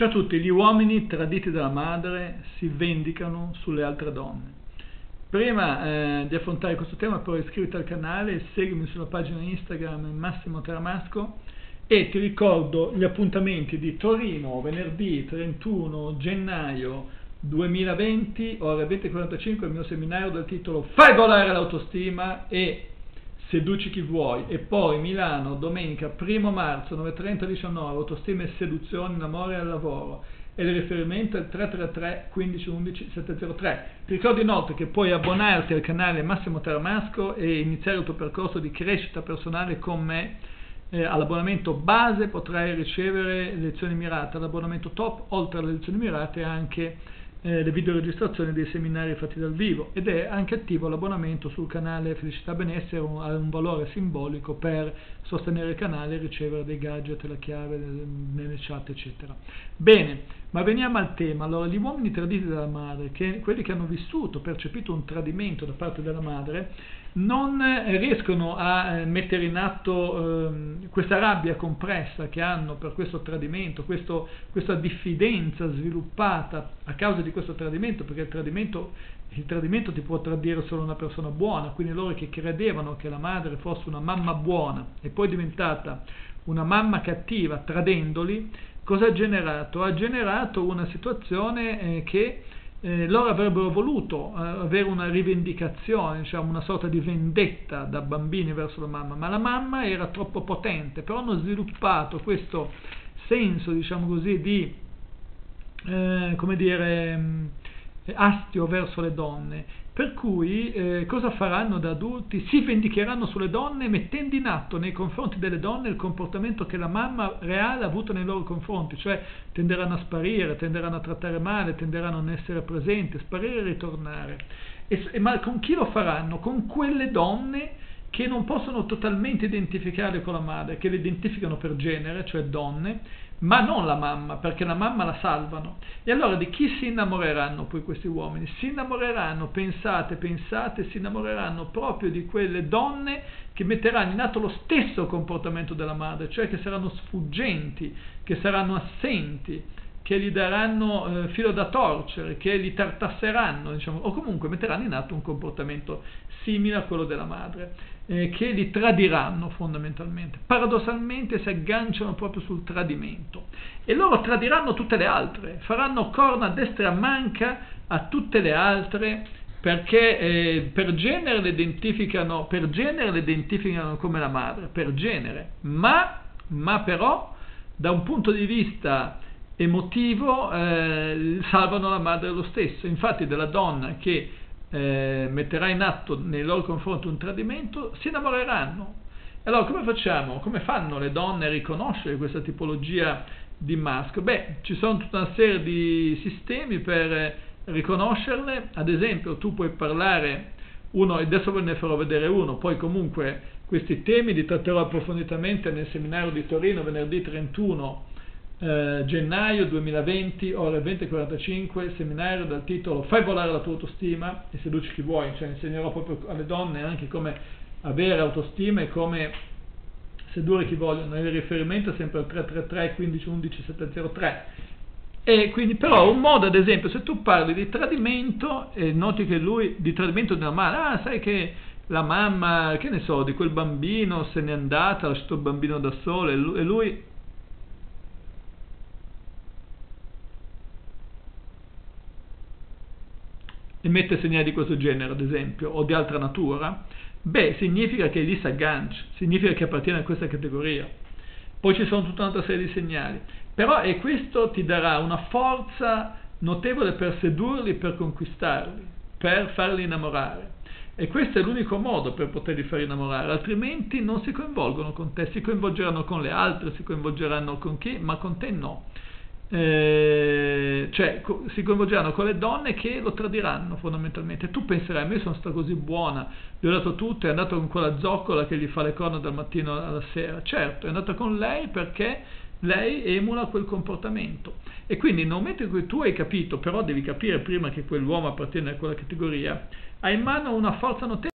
Ciao a tutti, gli uomini traditi dalla madre si vendicano sulle altre donne. Prima di affrontare questo tema, però iscriviti al canale, seguimi sulla pagina Instagram Massimo Teramasco e ti ricordo gli appuntamenti di Torino, venerdì 31 gennaio 2020, ore 20:45, il mio seminario dal titolo Fai volare l'autostima e seduci chi vuoi, e poi Milano, domenica 1 marzo 9:30-19, autostima e seduzione in amore e al lavoro, e il riferimento è il 333 15 11 703. Ti ricordo inoltre che puoi abbonarti al canale Massimo Teramasco e iniziare il tuo percorso di crescita personale con me. All'abbonamento base potrai ricevere lezioni mirate, all'abbonamento top, oltre alle lezioni mirate, anche le videoregistrazioni dei seminari fatti dal vivo, ed è anche attivo l'abbonamento sul canale Felicità Benessere, ha un valore simbolico per sostenere il canale e ricevere dei gadget, la chiave nelle chat eccetera. Bene, ma veniamo al tema. Allora, gli uomini traditi dalla madre, quelli che hanno vissuto, percepito un tradimento da parte della madre, non riescono a mettere in atto questa rabbia compressa che hanno per questo tradimento, questa diffidenza sviluppata a causa di questo tradimento, perché il tradimento ti può tradire solo una persona buona. Quindi loro che credevano che la madre fosse una mamma buona e poi è diventata una mamma cattiva tradendoli, cosa ha generato? Ha generato una situazione che loro avrebbero voluto avere una rivendicazione, diciamo una sorta di vendetta da bambini verso la mamma, ma la mamma era troppo potente. Però hanno sviluppato questo senso, diciamo così, di come dire, astio verso le donne, per cui cosa faranno da adulti? Si vendicheranno sulle donne, mettendo in atto nei confronti delle donne il comportamento che la mamma reale ha avuto nei loro confronti, cioè tenderanno a sparire, tenderanno a trattare male, tenderanno a non essere presenti, sparire e ritornare. Ma con chi lo faranno? Con quelle donne che non possono totalmente identificare con la madre, che le identificano per genere, cioè donne, ma non la mamma, perché la mamma la salvano. E allora di chi si innamoreranno poi questi uomini? Si innamoreranno, pensate, si innamoreranno proprio di quelle donne che metteranno in atto lo stesso comportamento della madre, cioè che saranno sfuggenti, che saranno assenti, che gli daranno filo da torcere, che li tartasseranno, diciamo, o comunque metteranno in atto un comportamento simile a quello della madre, che li tradiranno fondamentalmente. Paradossalmente si agganciano proprio sul tradimento, e loro tradiranno tutte le altre, faranno corna a destra e a manca a tutte le altre, perché per genere le identificano come la madre, per genere, ma però da un punto di vista emotivo salvano la madre lo stesso. Infatti della donna che metterà in atto nei loro confronti un tradimento si innamoreranno. Allora come facciamo? Come fanno le donne a riconoscere questa tipologia di maschio? Beh, ci sono tutta una serie di sistemi per riconoscerle. Ad esempio, tu puoi parlare, adesso ve ne farò vedere uno, poi comunque questi temi li tratterò approfonditamente nel seminario di Torino venerdì 31 gennaio 2020, ore 20:45, seminario dal titolo Fai volare la tua autostima e seduci chi vuoi. Cioè insegnerò proprio alle donne anche come avere autostima e come sedurre chi vogliono. Il riferimento è sempre al 333 15 11 703. E quindi, però, un modo, ad esempio, se tu parli di tradimento e noti che di tradimento della madre, sai che la mamma, che ne so, di quel bambino se n'è andata, ha lasciato il bambino da solo, e lui emette segnali di questo genere, ad esempio, o di altra natura, beh, significa che lì si aggancia, significa che appartiene a questa categoria. Poi ci sono tutta un'altra serie di segnali, però e questo ti darà una forza notevole per sedurli, per conquistarli, per farli innamorare. E questo è l'unico modo per poterli far innamorare, altrimenti non si coinvolgono con te, si coinvolgeranno con le altre, si coinvolgeranno con chi, ma con te no. Cioè si coinvolgeranno con le donne che lo tradiranno fondamentalmente. Tu penserai, ma io sono stata così buona, gli ho dato tutto, è andato con quella zoccola che gli fa le corna dal mattino alla sera. Certo, è andata con lei perché lei emula quel comportamento, e quindi nel momento in cui tu hai capito, però devi capire prima che quell'uomo appartiene a quella categoria, hai in mano una forza notevole